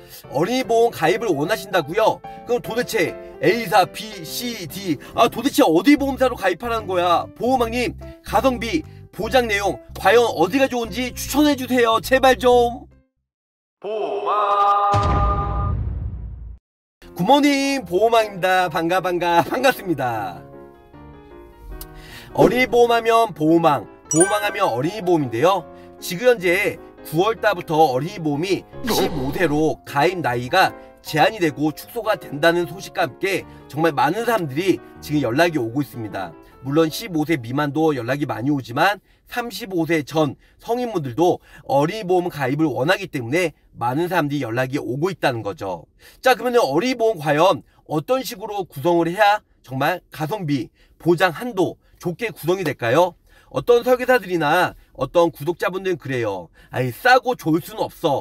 어린이보험 가입을 원하신다고요? 그럼 도대체 A사, B, C, D 도대체 어디 보험사로 가입하라는 거야? 보호망님, 가성비, 보장 내용 과연 어디가 좋은지 추천해주세요. 제발 좀. 보호망 굿모닝, 보호망입니다. 반갑습니다. 어린이보험하면 보호망, 보호망하면 어린이보험인데요. 지금 현재 9월달부터 어린이보험이 15세로 가입 나이가 제한이 되고 축소가 된다는 소식과 함께 정말 많은 사람들이 지금 연락이 오고 있습니다. 물론 15세 미만도 연락이 많이 오지만 35세 전 성인분들도 어린이보험 가입을 원하기 때문에 많은 사람들이 연락이 오고 있다는 거죠. 자, 그러면 어린이보험 과연 어떤 식으로 구성을 해야 정말 가성비, 보장 한도 좋게 구성이 될까요? 어떤 설계사들이나 어떤 구독자분들은 그래요. 싸고 좋을 수는 없어.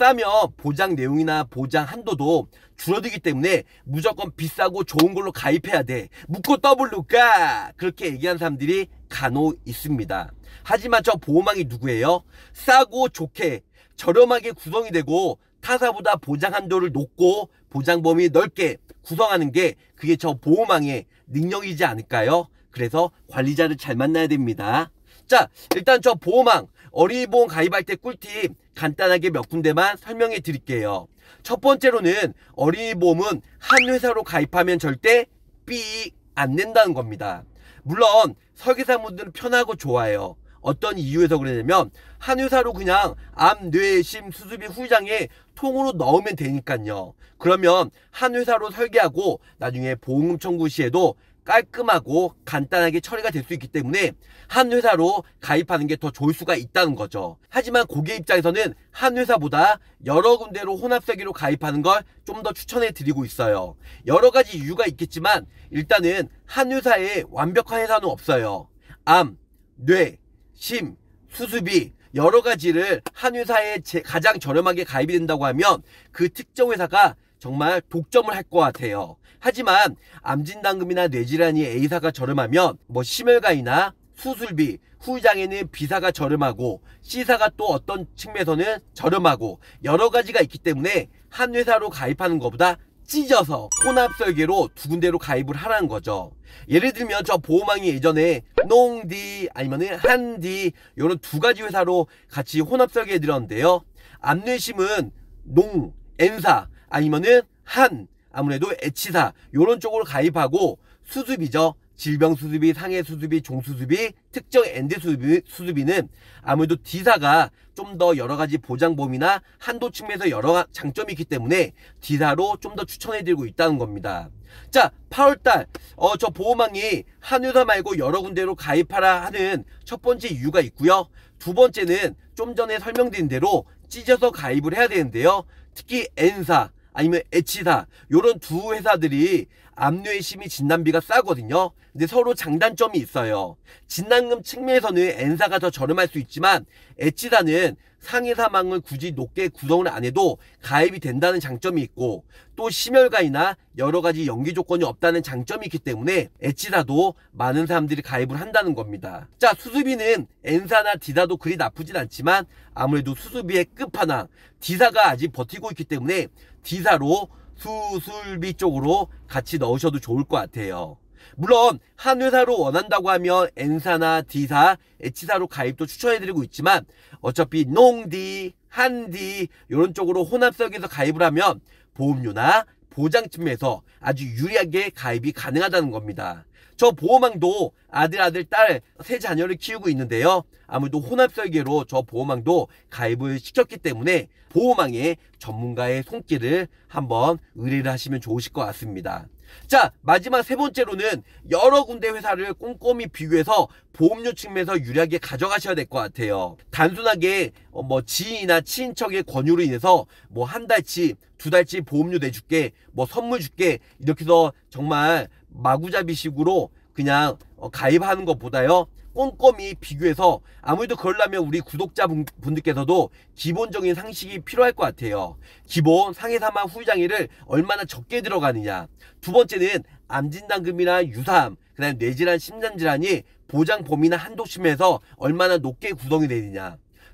싸면 보장 내용이나 보장 한도도 줄어들기 때문에 무조건 비싸고 좋은 걸로 가입해야 돼. 묻고 떠블루까? 그렇게 얘기하는 사람들이 간혹 있습니다. 하지만 저 보호망이 누구예요? 싸고 좋게 저렴하게 구성이 되고 타사보다 보장 한도를 높고 보장 범위 넓게 구성하는 게 그게 저 보호망의 능력이지 않을까요? 그래서 관리자를 잘 만나야 됩니다. 자, 일단 저 보호망 어린이보험 가입할 때 꿀팁 간단하게 몇 군데만 설명해 드릴게요. 첫 번째로는 어린이보험은 한 회사로 가입하면 절대 삐 안 낸다는 겁니다. 물론 설계사분들은 편하고 좋아요. 어떤 이유에서 그러냐면 한 회사로 그냥 암, 뇌, 심, 수술비, 후유장에 통으로 넣으면 되니까요. 그러면 한 회사로 설계하고 나중에 보험금 청구 시에도 깔끔하고 간단하게 처리가 될 수 있기 때문에 한 회사로 가입하는 게 더 좋을 수가 있다는 거죠. 하지만 고객 입장에서는 한 회사보다 여러 군데로 혼합설계로 가입하는 걸 좀 더 추천해 드리고 있어요. 여러 가지 이유가 있겠지만 일단은 한 회사에 완벽한 회사는 없어요. 암, 뇌, 심, 수술비 여러 가지를 한 회사에 가장 저렴하게 가입이 된다고 하면 그 특정 회사가 정말 독점을 할 것 같아요. 하지만 암진단금이나 뇌질환이 A사가 저렴하면 심혈관이나 수술비, 후유장애는 B사가 저렴하고 C사가 또 어떤 측면에서는 저렴하고 여러 가지가 있기 때문에 한 회사로 가입하는 것보다 찢어서 혼합설계로 두 군데로 가입을 하라는 거죠. 예를 들면 저 보호망이 예전에 농디 아니면은 한디 이런 두 가지 회사로 같이 혼합설계 해드렸는데요. 암뇌심은 농, N사 아니면은 한 아무래도 H사 이런 쪽으로 가입하고 수술비죠. 질병 수술비, 상해 수술비, 종수술비, 특정 엔드 수술비는 아무래도 D사가 좀 더 여러 가지 보장범위나 한도 측면에서 여러 장점이 있기 때문에 D사로 좀 더 추천해드리고 있다는 겁니다. 자, 8월달 저 보호망이 한 회사 말고 여러 군데로 가입하라 하는 첫 번째 이유가 있고요. 두 번째는 좀 전에 설명드린 대로 찢어서 가입을 해야 되는데요. 특히 N사 아니면 H사 요런 두 회사들이 암뇌심이 진단비가 싸거든요. 근데 서로 장단점이 있어요. 진단금 측면에서는 N사가 더 저렴할 수 있지만 H사는 상해 사망을 굳이 높게 구성을 안 해도 가입이 된다는 장점이 있고 또 심혈관이나 여러 가지 연기 조건이 없다는 장점이 있기 때문에 H사도 많은 사람들이 가입을 한다는 겁니다. 자, 수술비는 N사나 D사도 그리 나쁘진 않지만 아무래도 수술비의 끝판왕 D사가 아직 버티고 있기 때문에 D사로 수술비 쪽으로 같이 넣으셔도 좋을 것 같아요. 물론 한 회사로 원한다고 하면 N사나 D사, H사로 가입도 추천해드리고 있지만 어차피 농디, 한디 이런 쪽으로 혼합설계에서 가입을 하면 보험료나 보장 측면에서 아주 유리하게 가입이 가능하다는 겁니다. 저 보호망도 아들, 딸 세 자녀를 키우고 있는데요. 아무래도 혼합설계로 저 보호망도 가입을 시켰기 때문에 보호망의 전문가의 손길을 한번 의뢰를 하시면 좋으실 것 같습니다. 자, 마지막 세 번째로는 여러 군데 회사를 꼼꼼히 비교해서 보험료 측면에서 유리하게 가져가셔야 될 것 같아요. 단순하게 지인이나 친인척의 권유로 인해서 한 달치, 두 달치 보험료 내줄게, 선물 줄게 이렇게 해서 정말 마구잡이식으로 그냥 가입하는 것보다요. 꼼꼼히 비교해서 아무래도 그러려면 우리 구독자분들께서도 기본적인 상식이 필요할 것 같아요. 기본 상해 사망 후유장애를 얼마나 적게 들어가느냐. 두 번째는 암진단금이나 유사암, 그 다음에 뇌질환, 심장질환이 보장 범위나 한도 측면에서 얼마나 높게 구성이 되느냐.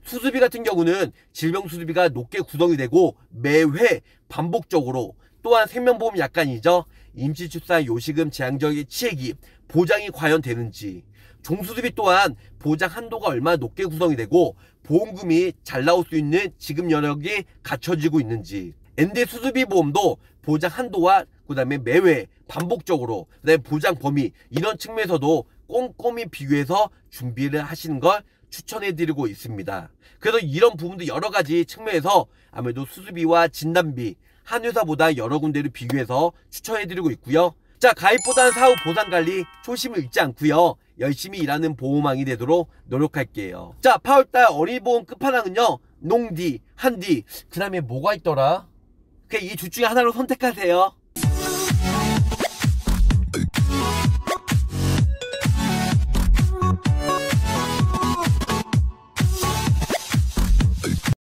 수수비 같은 경우는 질병 수수비가 높게 구성이 되고 매회 반복적으로, 또한 생명보험 약관이죠. 임시출산 요식금 재앙적인 치액이 보장이 과연 되는지, 종수수비 또한 보장 한도가 얼마나 높게 구성이 되고 보험금이 잘 나올 수 있는 지급 여력이 갖춰지고 있는지, 엔대 수수비 보험도 보장 한도와 그 다음에 매회 반복적으로, 그 다음에 보장 범위, 이런 측면에서도 꼼꼼히 비교해서 준비를 하시는 걸 추천해드리고 있습니다. 그래서 이런 부분도 여러 가지 측면에서 아무래도 수수비와 진단비 한 회사보다 여러 군데를 비교해서 추천해드리고 있고요. 자, 가입보다는 사후 보상관리 초심을 잃지 않고요, 열심히 일하는 보험왕이 되도록 노력할게요. 자, 8월달 어린이보험 끝판왕은요, 농디, 한디, 그 다음에 뭐가 있더라? 이 둘 중에 하나로 선택하세요.